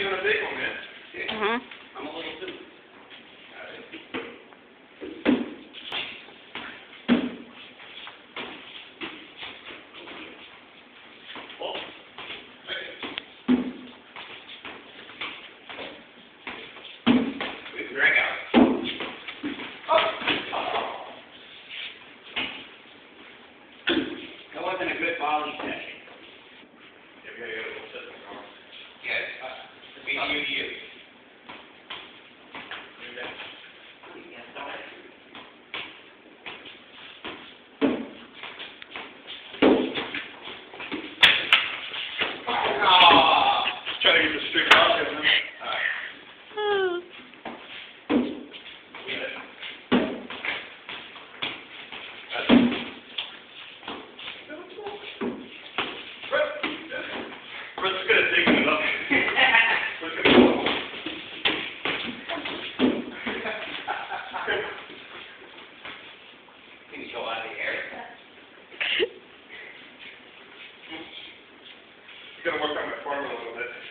using a big one, man. I'm a little too. Drag out. That wasn't a good volley session. Yeah, we gotta get a little system going. Yes, between you and you. Trying to get the streak off there, man. Brett's good at digging it up. Brett's good at it. Can you go out of the air? You gotta work on my form a little bit.